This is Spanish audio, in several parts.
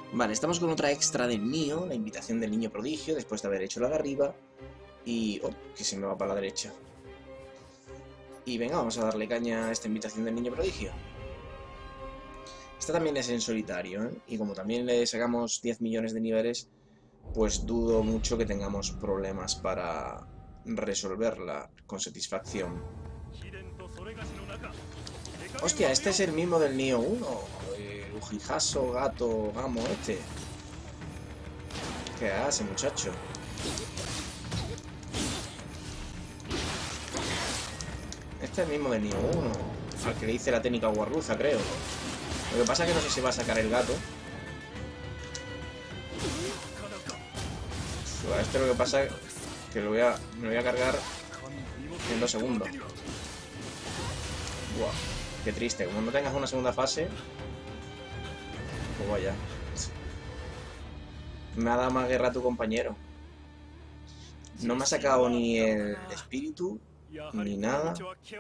Vale, estamos con otra extra del Nioh, la invitación del niño prodigio, después de haber hecho la de arriba. Y... oh, que se me va para la derecha. Y venga, vamos a darle caña a esta invitación del niño prodigio. Esta también es en solitario, ¿eh? Y como también le sacamos 10 millones de niveles, pues dudo mucho que tengamos problemas para resolverla con satisfacción. Hostia, este es el mismo del Nioh 1. El Ujihaso, gato, gamo este. ¿Qué hace, muchacho? Este es el mismo del Nioh 1. Al que le hice la técnica guarruza, creo. Lo que pasa es que no sé si va a sacar el gato. Pues esto lo que pasa es que me voy a cargar en 2 segundos. Buah, qué triste. Como no tengas una segunda fase, pues vaya. Me ha dado más guerra a tu compañero. No me ha sacado ni el espíritu, ni nada.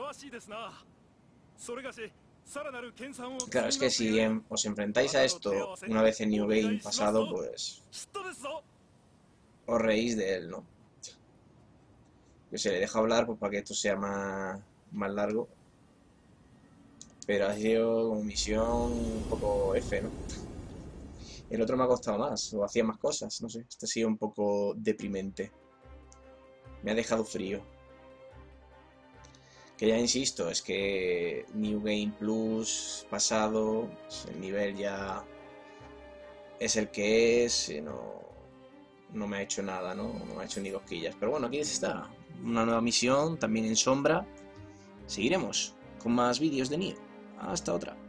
Claro, es que si os enfrentáis a esto una vez en New Game pasado, pues os reís de él, ¿no? Que se le deja hablar pues para que esto sea más largo. Pero ha sido como misión un poco F, ¿no? El otro me ha costado más, o hacía más cosas, no sé. Este ha sido un poco deprimente. Me ha dejado frío. Que ya insisto, es que New Game Plus pasado, pues el nivel ya es el que es, no me ha hecho nada, ¿no? No me ha hecho ni cosquillas. Pero bueno, aquí está, una nueva misión, también en sombra. Seguiremos con más vídeos de Nioh. Hasta otra.